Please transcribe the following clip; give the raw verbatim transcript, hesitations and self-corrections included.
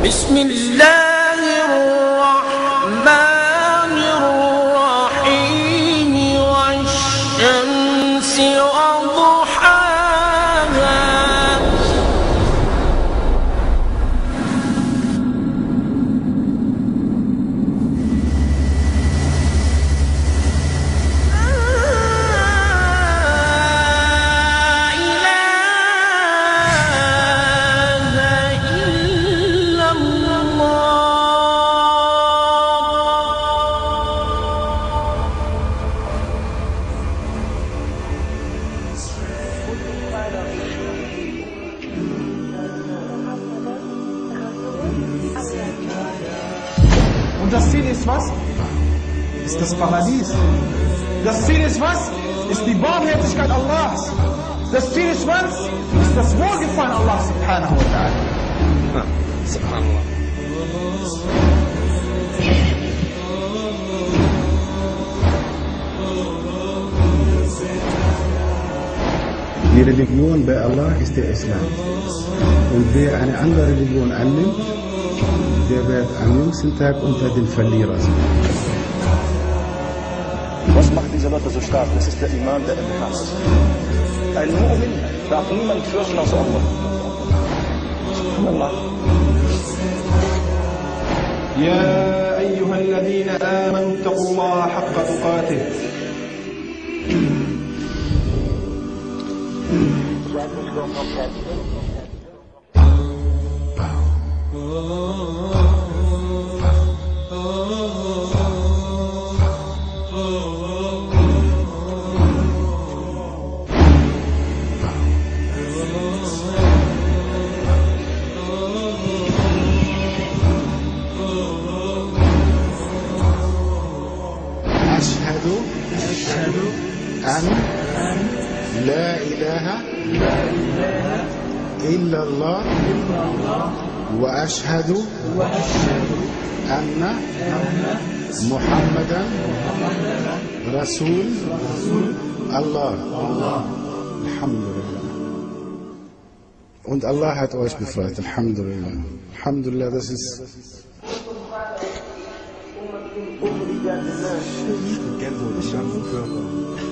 بسم الله الرحمن الرحيم والشمس وضحاها Und das Ziel ist was? Ist das Paradies. Das Ziel ist was? Ist die Barmherzigkeit Allahs. Das Ziel ist was? Ist das Wohlgefallen Allah subhanahu wa ta'ala. Subhanallah. Die Religion bei Allah ist der Islam. Und wer eine andere Religion annimmt, der wird am jüngsten Tag unter den Verlierer sein. Was macht diese Leute so stark? Das ist der Iman, der Iman. Ein Mu'min darf niemand fürchten aus Allah. Subhanallah. يا أيها الذين آمنوا اتقوا الله حق تقاته. أشهد أن لا إله إلا الله وأشهد أن محمدا رسول الله. Alhamdulillah. Und Allah hat euch befreit. Alhamdulillah. Alhamdulillah, das ist... Gänsehaut, ich habe einen Körper.